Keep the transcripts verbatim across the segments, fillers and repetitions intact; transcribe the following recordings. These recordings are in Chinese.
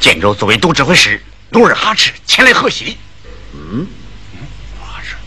建州作为都指挥使努尔哈赤前来贺喜。嗯，哈赤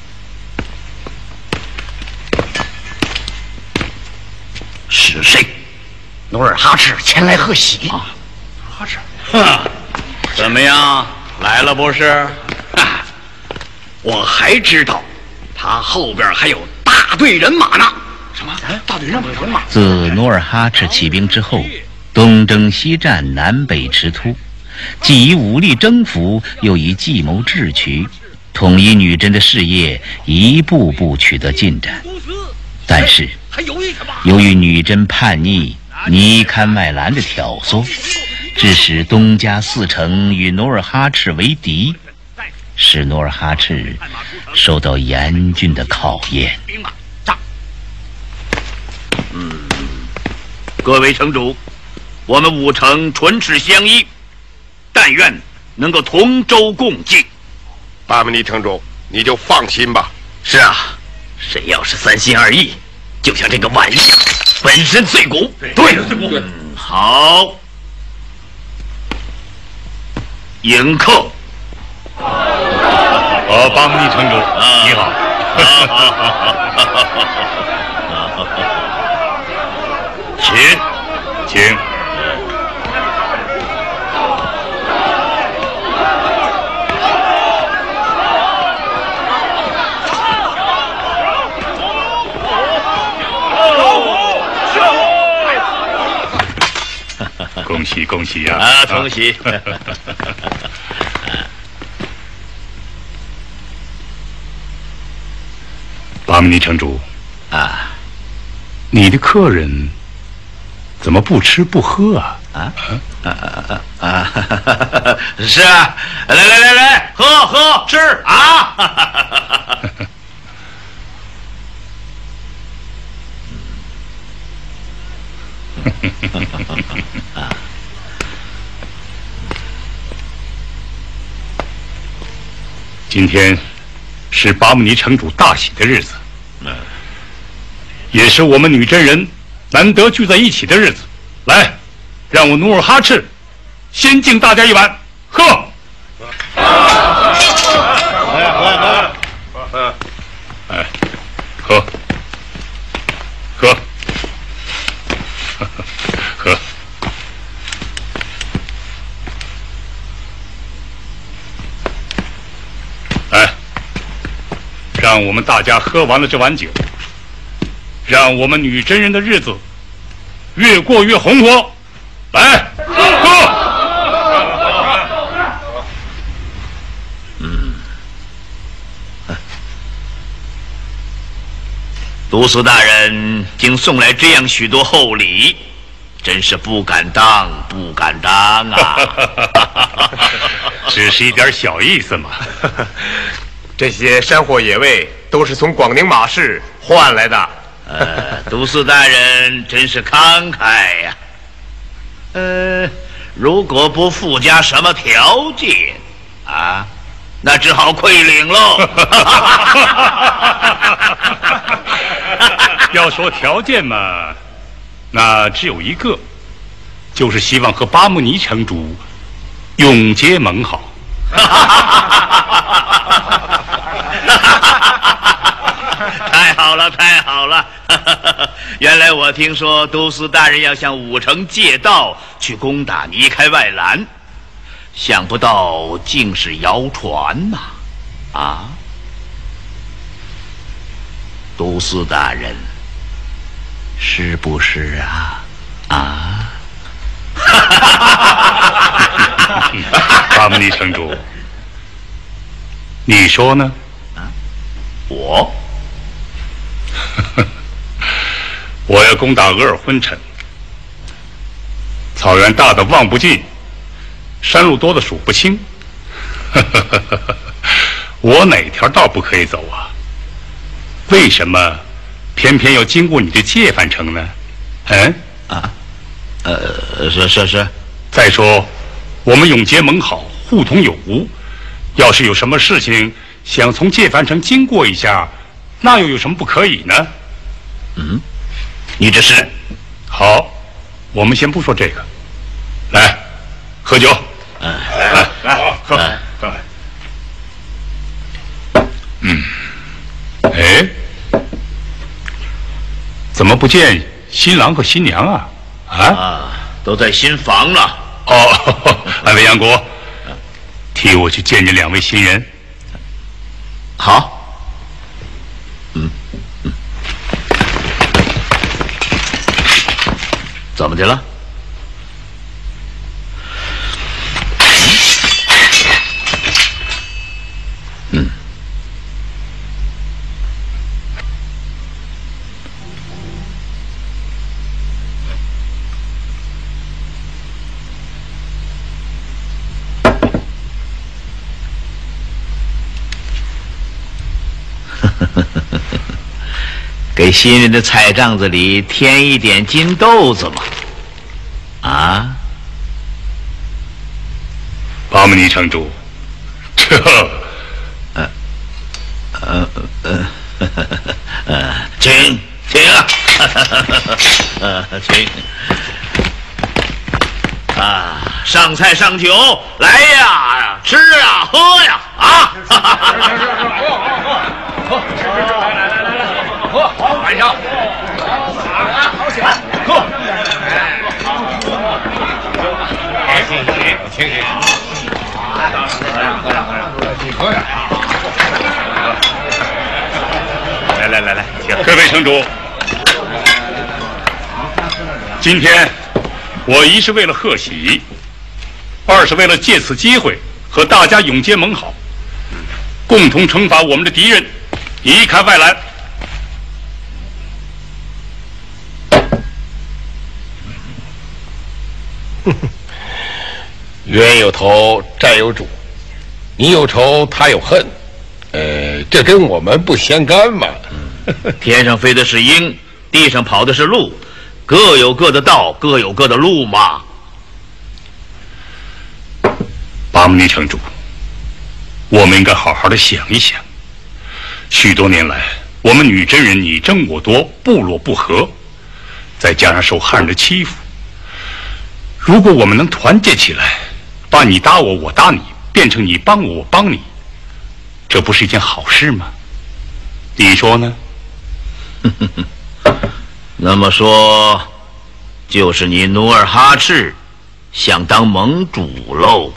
是谁？努尔哈赤前来贺喜啊！哈赤， 哼，怎么样？来了不是？ 啊，我还知道，他后边还有大队人马呢。什么？大队人马？ 自努尔哈赤起兵之后，东征西战，南北驰突，既以武力征服，又以计谋智取，统一女真的事业一步步取得进展。但是，由于女真叛逆，尼堪外兰的挑唆，致使东家四城与努尔哈赤为敌，使努尔哈赤受到严峻的考验。 嗯，各位城主，我们五城唇齿相依，但愿能够同舟共济。 巴木尼城主，你就放心吧。 是啊，谁要是三心二意，就像这个碗一样，粉身碎骨。对，对，好，迎客。 呃，巴木尼城主，啊、你好。 请， 请。恭喜恭喜呀！ 啊，恭喜！ 巴木尼城主， 啊， 你的客人怎么不吃不喝啊？ 啊啊啊啊啊！是啊，来来来来，喝喝吃啊！ 今天是巴木尼城主大喜的日子，嗯，也是我们女真人难得聚在一起的日子。来，让我努尔哈赤先敬大家一碗，喝！来，来，来，嗯，哎，喝，喝，喝。来，让我们大家喝完了这碗酒，让我们女真人的日子越过越红火。来，喝！ 嗯，都司大人竟送来这样许多厚礼，真是不敢当，不敢当啊！ 只是一点小意思嘛。 这些山货野味都是从广宁马市换来的。 呃，都司大人真是慷慨呀、啊。呃，如果不附加什么条件啊，那只好馈领喽。 要说条件嘛，那只有一个，就是希望和巴木尼城主永结盟好。 太好了，太好了！原来我听说都司大人要向武城借道去攻打尼开外兰，想不到竟是谣传呐！啊，都司大人，是不是啊？啊！ 巴木尼城主，你说呢？ 啊，我。 我要攻打额尔昏城，草原大的望不尽，山路多的数不清。我哪条道不可以走啊？为什么偏偏要经过你的界藩城呢？嗯啊，呃，是是是。 再说，我们永结盟好，互通有无。要是有什么事情想从界藩城经过一下，那又有什么不可以呢？ 嗯，你这是？ 好，我们先不说这个，来，喝酒。 嗯，来来来，喝喝。 嗯，哎，怎么不见新郎和新娘啊？啊啊，都在新房了。 哦，二位杨国，替我去见见两位新人。 好。嗯嗯。怎么的了？嗯。给新人的菜账子里添一点金豆子嘛。啊， 巴姆尼城主，这， 呃，呃呃呃，请请啊，呃，请啊，上菜上酒，来呀，吃啊，喝呀，啊！喝，吃吃吃，来来来来来，喝，晚上，啊，好酒，喝。 请请请请，喝上喝上喝上，你喝上。 来来来来，请各位城主。今天我一是为了贺喜，二是为了借此机会和大家永结盟好，共同惩罚我们的敌人，移开外兰。 冤有头，债有主，你有仇，他有恨，呃，这跟我们不相干嘛。 天上飞的是鹰，地上跑的是鹿，各有各的道，各有各的路嘛。 巴姆尼城主，我们应该好好的想一想。许多年来，我们女真人你争我夺，部落不和，再加上受汉人的欺负，如果我们能团结起来，把你打我，我打你，变成你帮我，我帮你，这不是一件好事吗？你说呢？ 那么说，就是你努尔哈赤想当盟主喽？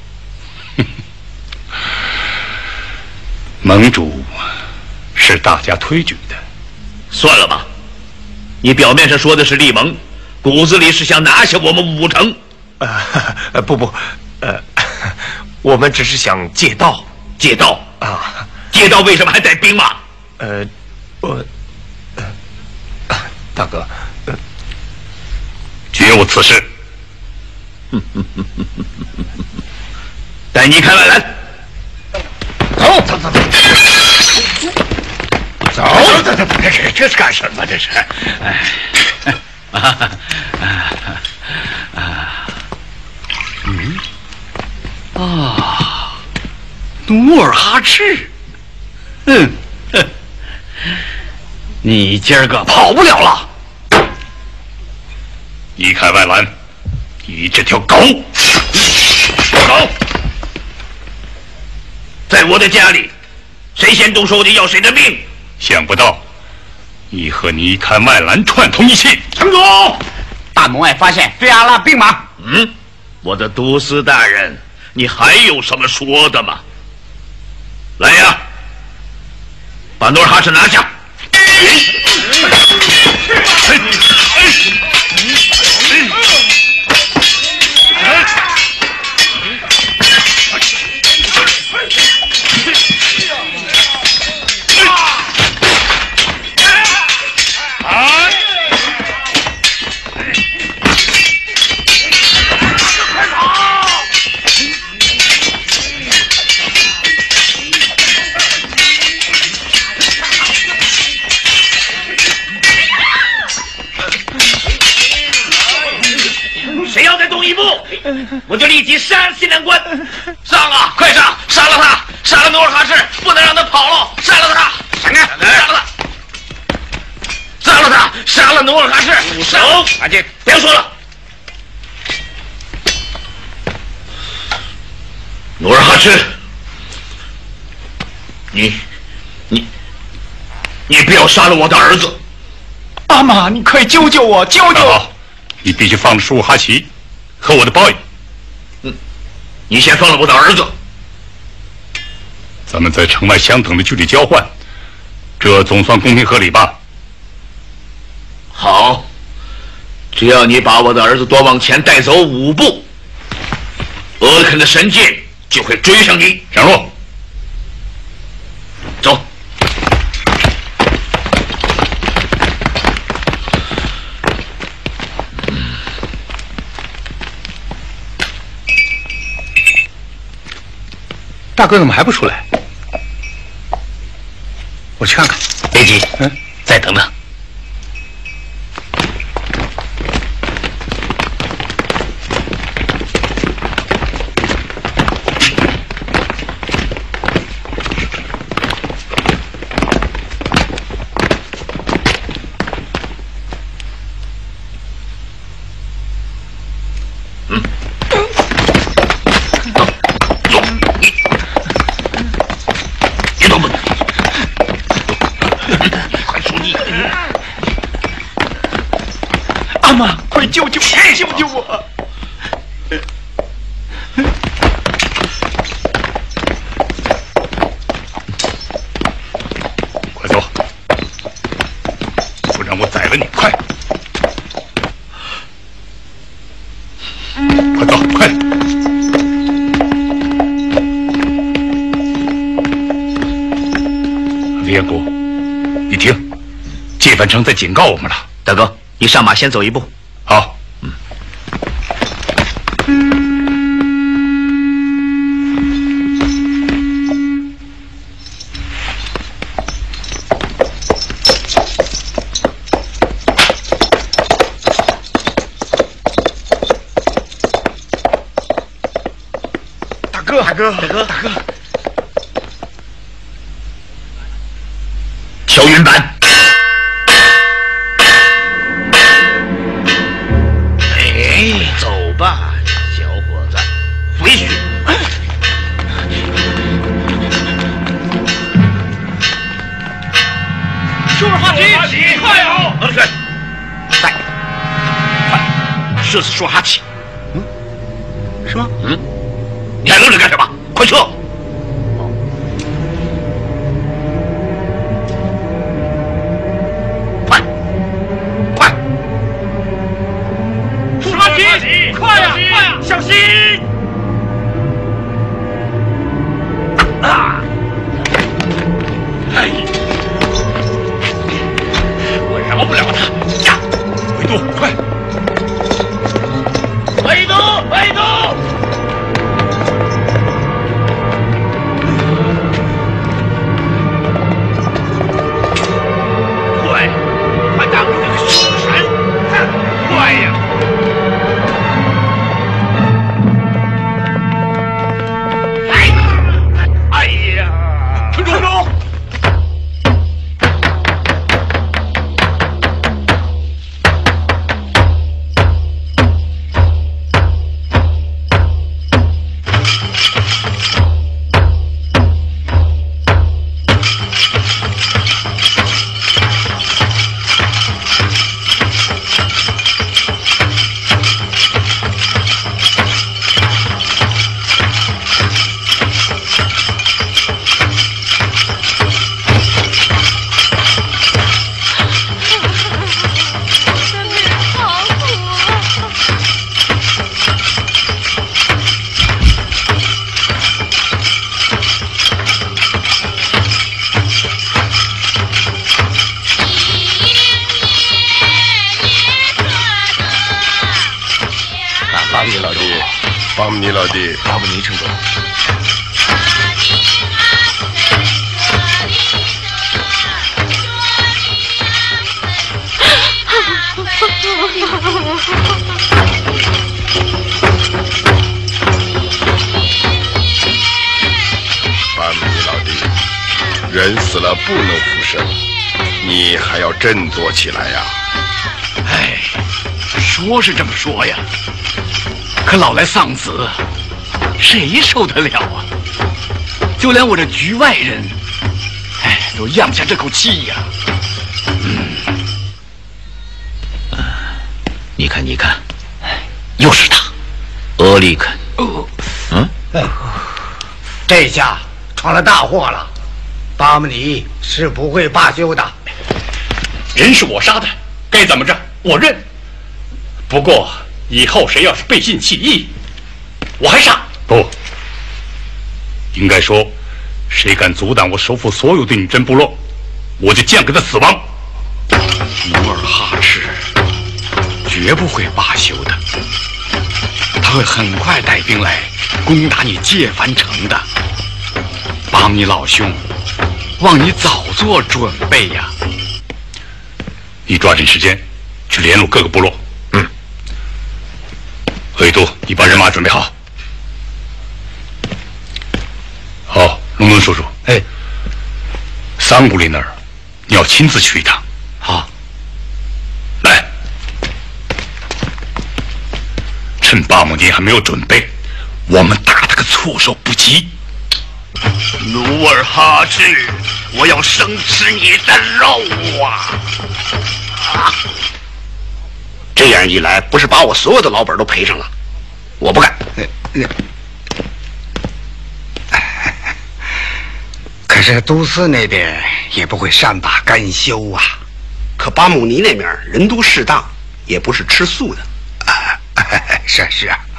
盟主是大家推举的。 算了吧，你表面上说的是立盟，骨子里是想拿下我们武城。 呃，不不，呃，我们只是想借道， 借道啊！ 借道为什么还带兵马？ 呃，我，呃，大哥，呃， 绝无此事。 带你开外兰。 走走走走，走走走，这是这是干什么？这是，哎， 啊啊啊！嗯，啊，努尔哈赤，嗯，你今儿个跑不了了。 移开外兰，你这条狗！狗！ 在我的家里，谁先动手我就要谁的命。 想不到，你和尼堪外兰串通一气。 城主，大门外发现菲阿拉兵马。 嗯，我的都司大人，你还有什么说的吗？来呀，把努尔哈赤拿下！谁要再动一步，我就立即杀西南关！上啊，快上！杀了他！杀了努尔哈赤，不能让他跑了！杀了他！闪开！杀了他！杀了他！杀了努尔哈赤！住手！阿金，别说了。 努尔哈赤，你你你不要杀了我的儿子！ 阿玛，你快救救我，救救我！ 你必须放了舒尔哈齐和我的包爷。 嗯，你先放了我的儿子。 咱们在城外相等的距离交换，这总算公平合理吧？ 好，只要你把我的儿子多往前带走五步，俄肯的神箭就会追上你。 上路， 走。 大哥怎么还不出来？我去看看。 别急， 嗯， 再等等。 阿玛，快救救我！救救我！ 快走，不然我宰了你！快，快走，快！李彦谷，你听，界藩城在警告我们了。 大哥，你上马先走一步。 好。 嗯。 大哥，大哥， 大哥， 大哥， 敲云板。走吧，小伙子，回去。 舒尔哈齐，快啊！ 儿子，带，快，射死舒尔哈齐。 嗯，是吗？ 嗯，你还愣着干什么？快撤！快，快！ 舒尔哈齐，快呀，快呀，小心！啊！哎，我饶不了他！呀， 维都，快！ 维都，维都！快，快挡住这个凶神！快呀！哎呀！ 城主，城主！ 巴姆尼老弟，巴姆尼老弟， 巴布尼城主。 巴姆尼老弟，人死了不能复生，你还要振作起来呀！ 哎，说是这么说呀，可老来丧子， 谁受得了啊？就连我这局外人，哎，都咽不下这口气呀。 嗯，你看，你看， 又是他， 俄里肯。 哦， 嗯， 这下闯了大祸了。巴姆尼是不会罢休的。 人是我杀的，该怎么着我认。不过以后谁要是背信弃义，我还杀。不，应该说，谁敢阻挡我收复所有的女真部落，我就降给他死亡。 努尔哈赤绝不会罢休的，他会很快带兵来攻打你界藩城的。巴姆尼老兄，望你早做准备呀！ 你抓紧时间去联络各个部落。 嗯。 鄂都，你把人马准备好。好，龙伦叔叔。 哎， 桑古里那儿，你要亲自去一趟。 好。 来，趁巴姆尼还没有准备，我们打他个措手不及。 努尔哈赤，我要生吃你的肉啊！ 啊！这样一来，不是把我所有的老本都赔上了？我不干。 可是都司那边也不会善罢甘休啊。 可巴姆尼那边人都适当，也不是吃素的。 啊，是是啊。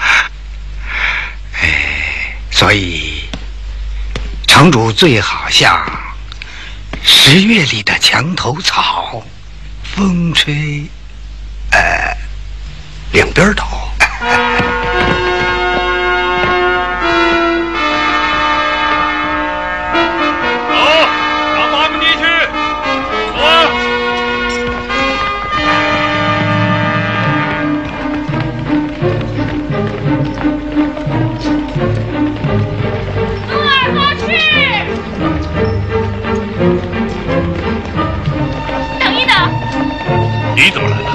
哎，所以城主最好像十月里的墙头草，风吹，呃， 两边倒。 你怎么来了？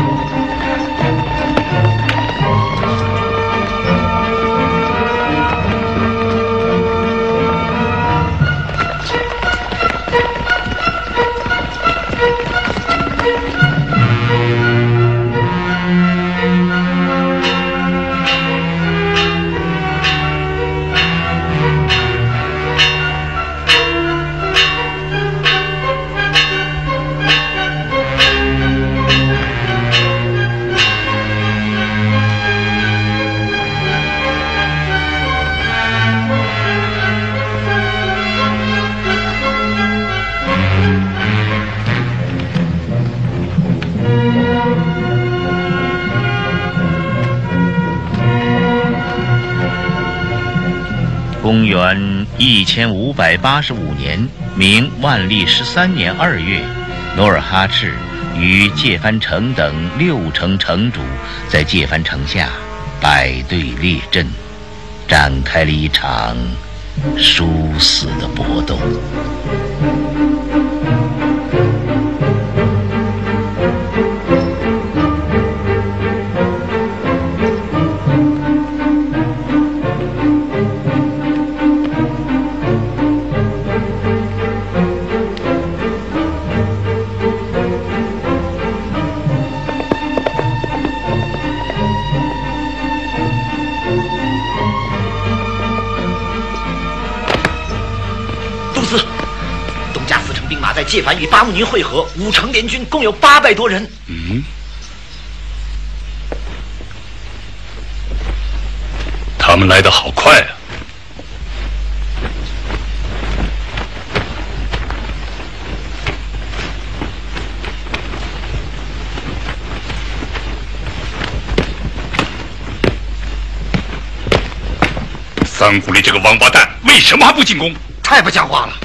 公元一千五百八十五年，明万历十三年二月，努尔哈赤与界藩城等六城城主在界藩城下摆队列阵，展开了一场殊死的搏斗。 在界藩与巴木尼会合，五城联军共有八百多人。 嗯，他们来得好快啊！三谷里这个王八蛋，为什么还不进攻？ 太不像话了！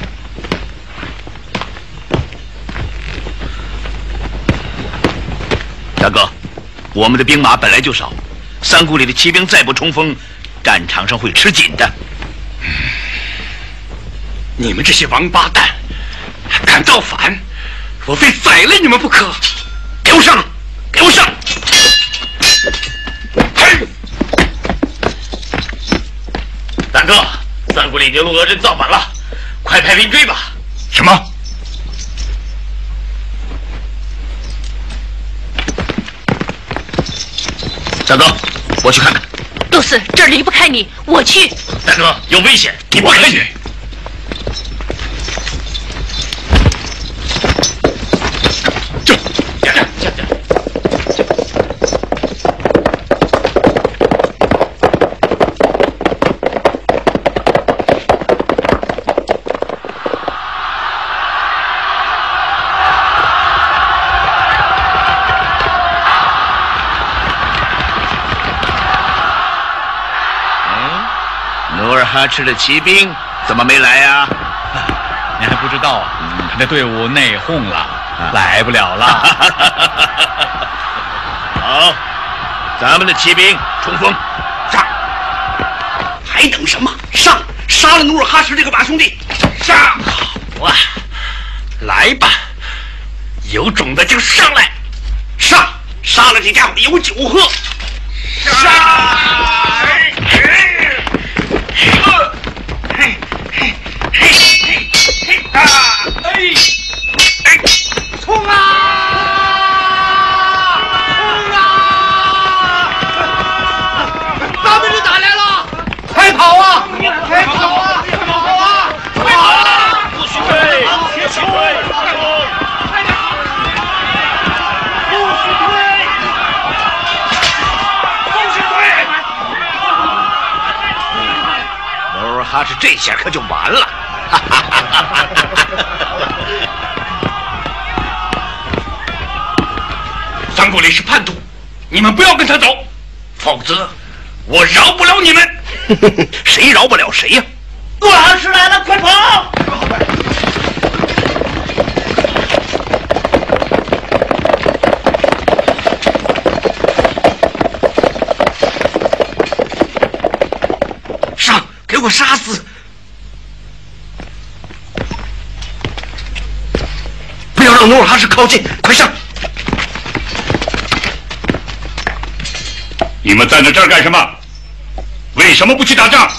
大哥，我们的兵马本来就少，三谷里的骑兵再不冲锋，战场上会吃紧的。 你们这些王八蛋，敢造反，我非宰了你们不可！给我上，给我上！嘿， 哥，三国里牛鹿俄人造反了，快派兵追吧！ 什么？ 三哥，我去看看。 杜四，这儿离不开你，我去。 大哥，有危险，你不可以去。这，这这这这。努尔哈赤的骑兵怎么没来呀、啊？ 你还不知道啊？他的队伍内讧了，啊、来不了了。 好，咱们的骑兵冲锋，上！ 还等什么？上！杀了努尔哈赤这个把兄弟！上！好啊，来吧，有种的就上来！上！杀了这家伙有酒喝！上！嘿，嘿，嘿，嘿，嘿，啊！哎，哎，冲啊！冲啊！咱们人打来了，快跑啊！快跑啊！快跑啊！快跑啊！不许退！不许退！快点！不许退！不许退！ 努尔哈赤这下可就完了。 三国里是叛徒，你们不要跟他走，否则我饶不了你们。谁饶不了谁呀、啊？努尔哈赤来了，快跑！上，给我杀死！不要让努尔哈赤靠近，快上！ 你们站在这儿干什么？为什么不去打仗？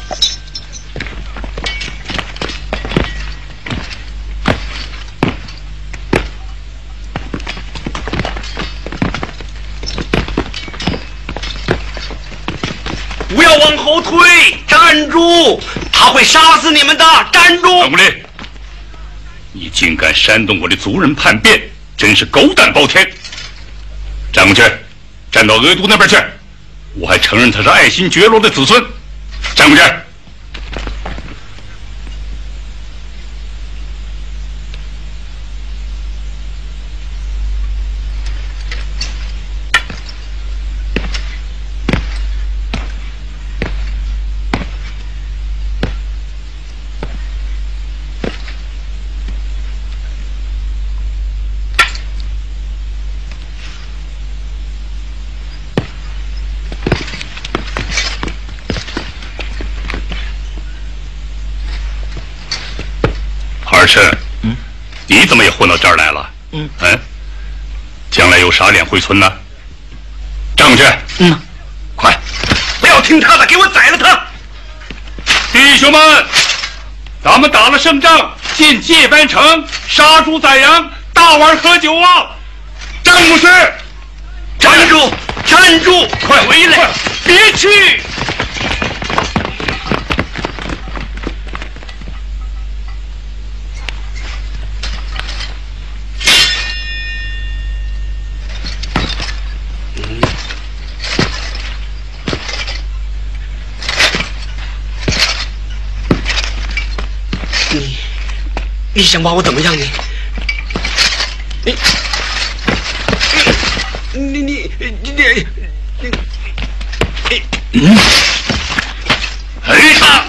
不要往后退，站住！他会杀死你们的，站住！ 张武力，你竟敢煽动我的族人叛变，真是狗胆包天！站过去，站到额都那边去。我还承认他是爱新觉罗的子孙。站过去。二婶，嗯，你怎么也混到这儿来了？嗯，嗯，将来有啥脸回村呢？站去！ 嗯，快，不要听他的，给我宰了他！ 弟兄们，咱们打了胜仗，进界藩城，杀猪宰羊，大碗喝酒啊！站过去！ 站住！站住！ 快回来！ 别去！你，你想把我怎么样？你，你，你，你，你，你，你，嗯， 赔上！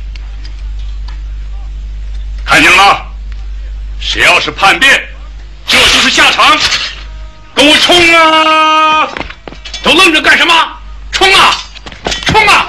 看见了吗？谁要是叛变，这就是下场。跟我冲啊！ 都愣着干什么？冲啊！冲啊！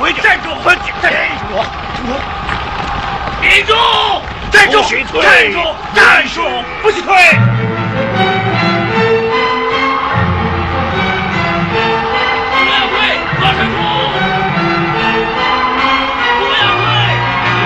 回去！站住！快站住！站住！站住！站住！站住！站住！不许退！不要退！马上住！不要退！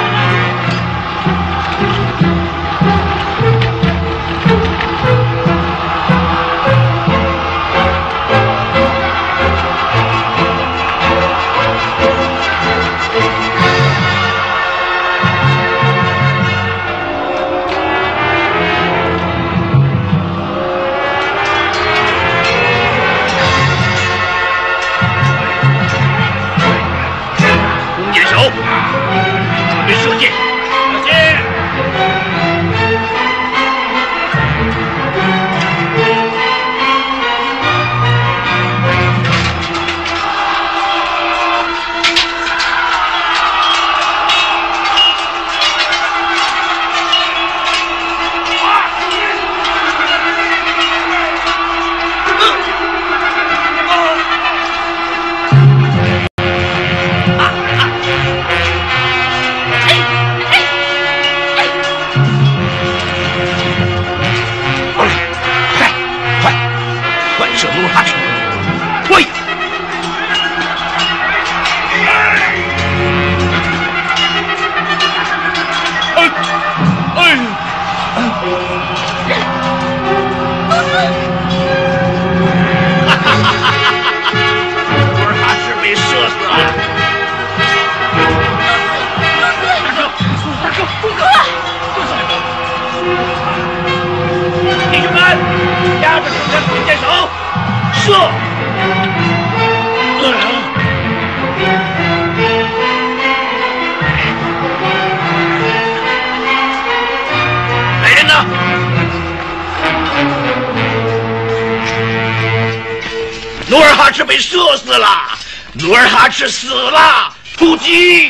努尔哈赤被射死了，努尔哈赤死了，突击！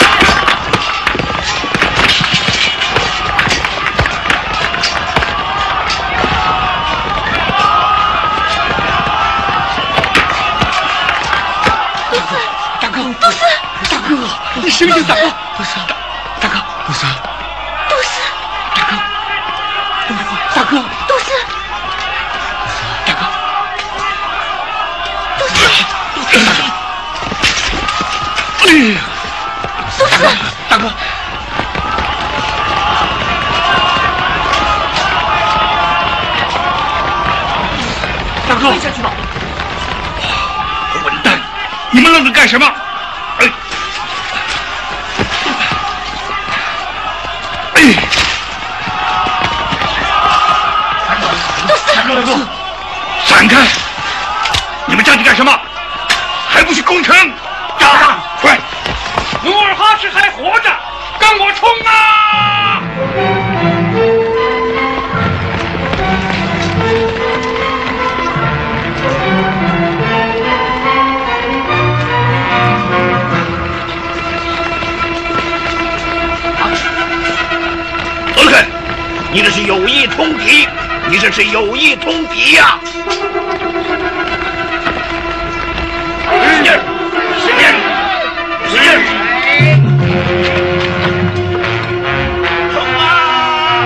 大哥，杜斯，大哥，你醒醒，大哥，杜斯，大哥，杜斯， 杜斯， 大哥，大哥， 杜斯。 哎呀，大哥，大哥，大哥， 下去吧！ 混蛋，你们愣着干什么？哎，哎，大哥，大哥，闪开！你们站着干什么？还不去攻城？打！快！努尔哈赤还活着，跟我冲啊！ 德克，你这是有意通敌，你这是有意通敌呀！使劲，使劲，使劲！冲啊！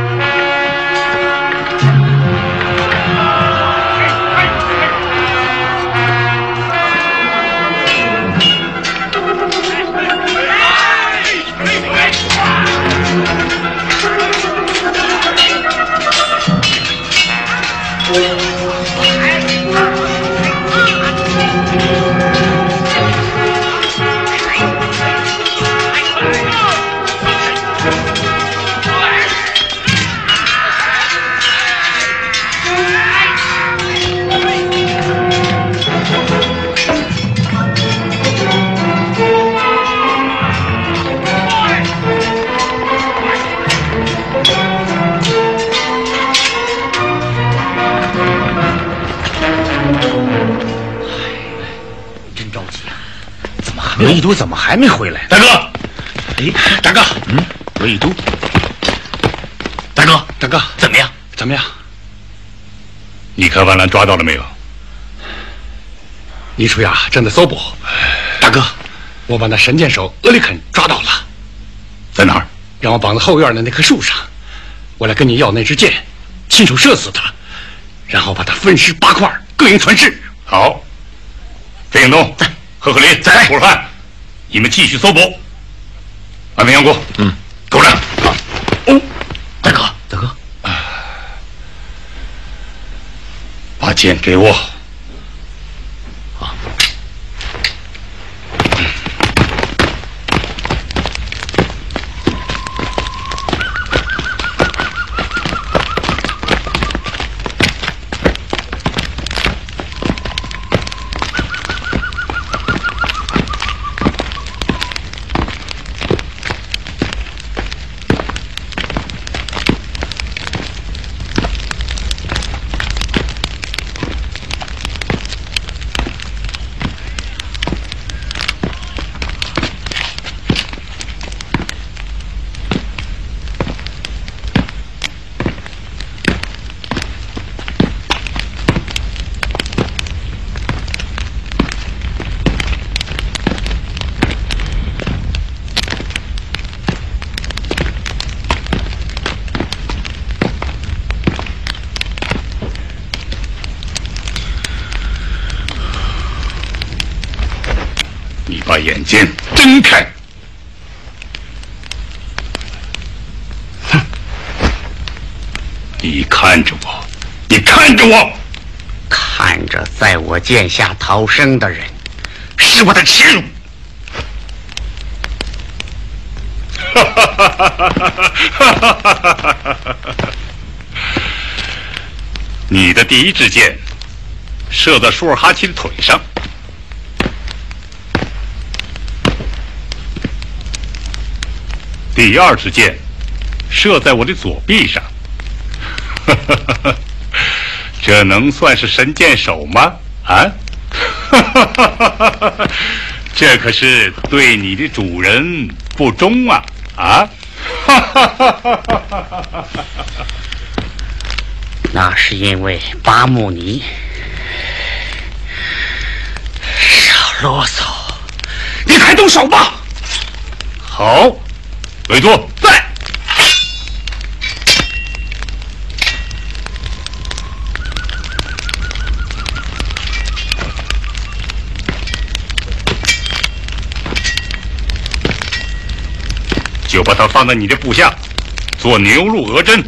额亦都怎么还没回来？ 大哥， 哎，大哥，嗯，额亦都，大哥，大哥， 怎么样？ 怎么样？ 你看万兰抓到了没有？ 倪楚雅正在搜捕。大哥， 我把那神箭手俄里肯抓到了， 在哪儿？ 让我绑在后院的那棵树上，我来跟你要那支箭，亲手射死他，然后把他分尸八块，各营传旨。 好，费应东，在，贺克林， 在， 胡尔汉，你们继续搜捕。安平杨国， 嗯， 给我站。 好。哦，大哥，大哥， 把剑给我。 好。 把眼睛睁开！哼！你看着我，你看着我， 看着在我剑下逃生的人，是我的耻辱。 哈哈哈哈哈哈！你的第一支箭射在舒尔哈齐的腿上。第二支箭射在我的左臂上，这能算是神箭手吗？啊，这可是对你的主人不忠啊！啊， 那是因为巴木尼少啰嗦，你快动手吧！ 好。委座在。就把它放在你的部下，做牛鹿额针。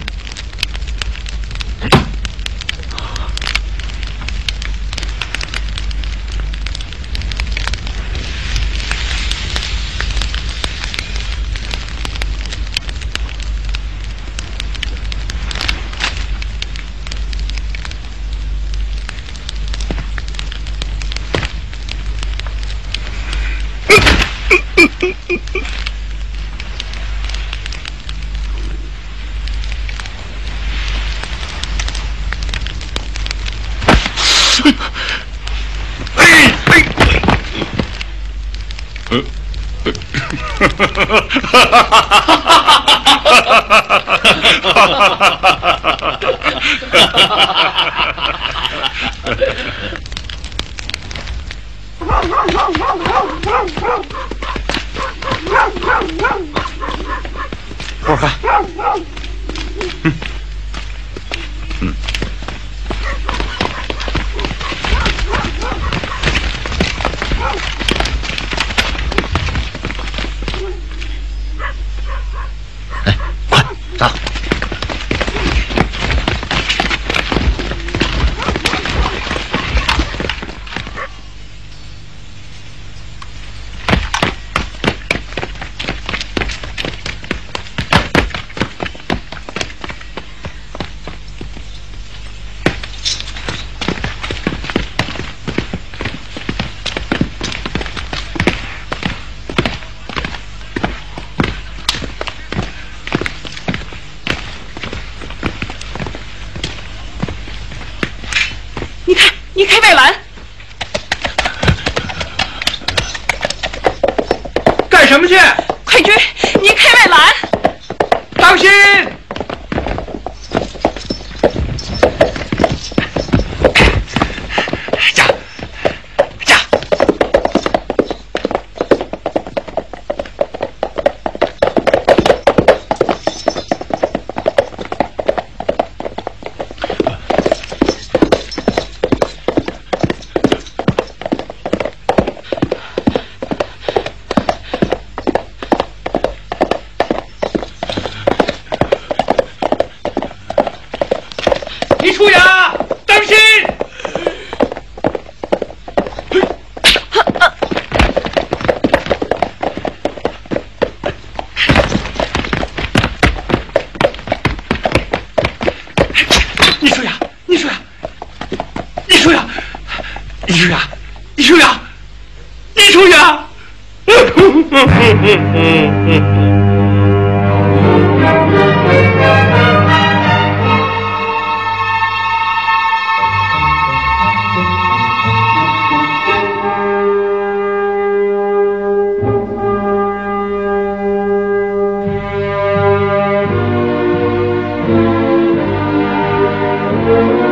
胡尔汉，嗯嗯。 哎，快走！ 移开外栏！ 干什么去？ 快追！移开外栏！ 当心！ 驾驾！ 李叔呀，当心！ 你说呀，你说呀，你说呀，你说呀，你说呀，你说呀！ Thank you.